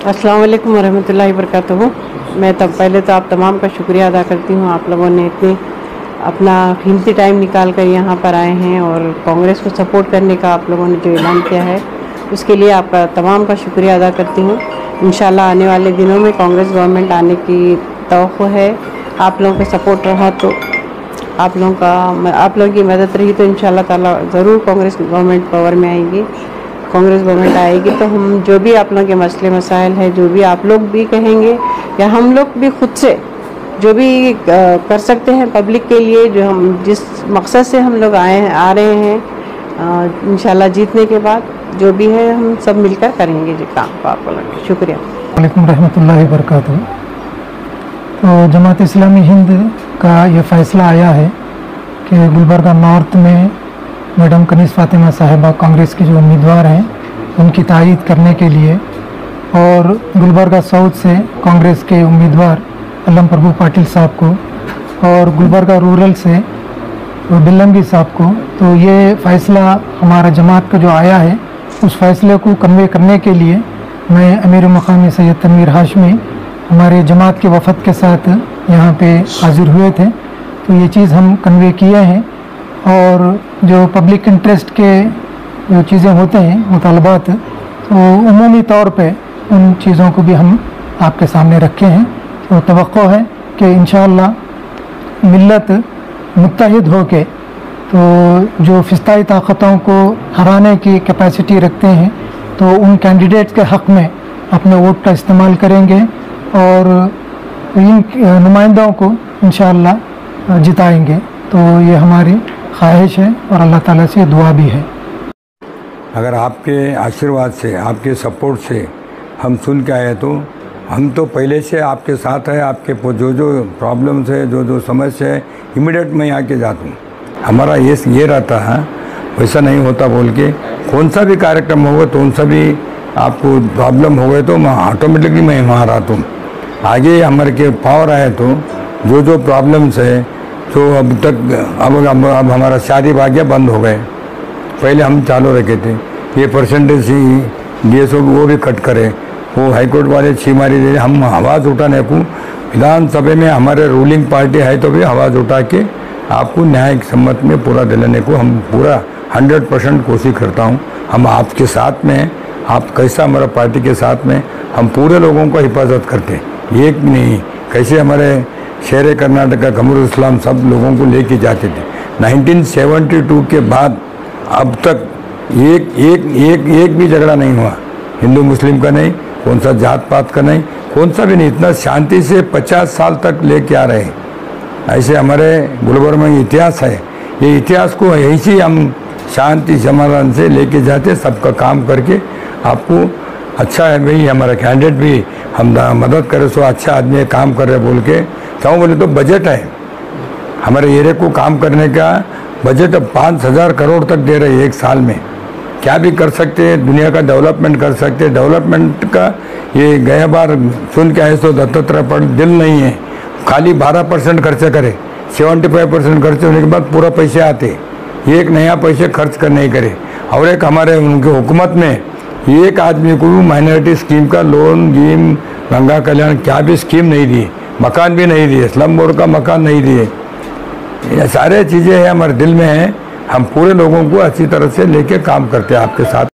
अस्सलाम वालेकुम वरहमतुल्लाहि वबरकातुहू। मैं तब पहले तो आप तमाम का शुक्रिया अदा करती हूँ। आप लोगों ने इतनी अपना कीमती टाइम निकाल कर यहाँ पर आए हैं और कांग्रेस को सपोर्ट करने का आप लोगों ने जो ऐलान किया है उसके लिए आपका तमाम का शुक्रिया अदा करती हूँ। इंशाल्लाह आने वाले दिनों में कांग्रेस गवर्नमेंट आने की तवक्को है। आप लोगों का सपोर्ट रहा तो आप लोगों की मदद रही तो इंशाल्लाह ताला ज़रूर कांग्रेस गवर्नमेंट पावर में आएगी। कांग्रेस गवर्नमेंट आएगी तो हम जो भी आप लोगों के मसले मसाइल है, जो भी आप लोग भी कहेंगे या हम लोग भी खुद से जो भी कर सकते हैं पब्लिक के लिए, जो हम जिस मकसद से हम लोग आ रहे हैं इंशाल्लाह जीतने के बाद जो भी है हम सब मिलकर करेंगे जी काम। आपको लगे शुक्रिया। वालेकुम रहमतुल्लाहि वबरकातुहू। तो जमात इस्लामी हिंद का ये फ़ैसला आया है कि गुलबर्गा नॉर्थ में मैडम कनीज़ फ़ातिमा साहिबा कांग्रेस की जो उम्मीदवार हैं उनकी तायीद करने के लिए, और गुलबर्गा साउथ से कांग्रेस के उम्मीदवार अलम प्रभु पाटिल साहब को और गुलबर्गा रूरल से बिल्लंगी साहब को। तो ये फ़ैसला हमारा जमात का जो आया है उस फैसले को कन्वे करने के लिए मैं अमीर मकामी सैयद तनवीर हाशमी हमारे जमात के वफ़द के साथ यहाँ पे हाज़िर हुए थे। तो ये चीज़ हम कन्वे किए हैं, और जो पब्लिक इंटरेस्ट के जो चीज़ें होते हैं मुतालबात, तो उमूमी तौर पे उन चीज़ों को भी हम आपके सामने रखे हैं। तो तवक्को है कि इंशाअल्लाह मिल्लत मुत्तहिद हो के तो जो फिस्ताई ताकतों को हराने की कैपेसिटी रखते हैं तो उन कैंडिडेट्स के हक़ में अपने वोट का इस्तेमाल करेंगे और इन नुमाइंदों को इंशाअल्लाह जिताएंगे। तो ये हमारी ख्वाहिश है और अल्लाह ताला से दुआ भी है। अगर आपके आशीर्वाद से, आपके सपोर्ट से हम सुन के आए तो हम तो पहले से आपके साथ है। आपके जो प्रॉब्लम्स है, जो समस्या है, इमीडिएट मैं आके जाता हूँ। हमारा ये रहता है, वैसा नहीं होता बोल के कौन सा भी कार्यक्रम होगा तो उन सा भी आपको प्रॉब्लम हो गए तो मैं ऑटोमेटिकली मैं वहाँ रहता हूँ। आगे हमारे के पावर आए तो जो प्रॉब्लम्स है तो अब तक अब हमारा शादी भाग्य बंद हो गए। पहले हम चालू रखे थे, ये परसेंटेज ही DSO वो भी कट करे, वो हाईकोर्ट वाले छीमारी दे। हम आवाज़ उठाने को विधानसभा में हमारे रूलिंग पार्टी है तो भी आवाज़ उठा के आपको न्याय सम्मत में पूरा दिलाने को हम पूरा 100% कोशिश करता हूँ। हम आपके साथ में हैं, आप कैसा हमारा पार्टी के साथ में हम पूरे लोगों को हिफाजत करते हैं। एक नहीं, कैसे हमारे शेर कर्नाटक का कमरुल इस्लाम सब लोगों को लेके जाते थे। 1972 के बाद अब तक एक भी झगड़ा नहीं हुआ, हिंदू मुस्लिम का नहीं, कौन सा जात पात का नहीं, कौन सा भी नहीं। इतना शांति से 50 साल तक लेके आ रहे हैं। ऐसे हमारे गुलबर्गा में इतिहास है। ये इतिहास को ऐसे हम शांति समाधान से लेके जाते, सबका काम करके आपको अच्छा है भाई हमारा कैंडिडेट भी हम मदद करे सो अच्छा आदमी काम कर रहे बोल के चाहूँ बोले तो बजट है हमारे एरिया को काम करने का। बजट 5,000 करोड़ तक दे रहे एक साल में। क्या भी कर सकते हैं, दुनिया का डेवलपमेंट कर सकते हैं। डेवलपमेंट का ये गया बार सुन के आए तो दत्तात्रेय पर दिल नहीं है, खाली 12% खर्चा करे, 75% खर्च होने के बाद पूरा पैसे आते, एक नया पैसे खर्च कर नहीं करे। और एक हमारे उनके हुकूमत में एक आदमी को माइनॉरिटी स्कीम का लोन गिम गंगा कल्याण क्या भी स्कीम नहीं दी, मकान भी नहीं दिए, स्लम बोर्ड का मकान नहीं दिए। ये सारे चीज़ें हैं हमारे दिल में हैं। हम पूरे लोगों को अच्छी तरह से लेके काम करते हैं आपके साथ।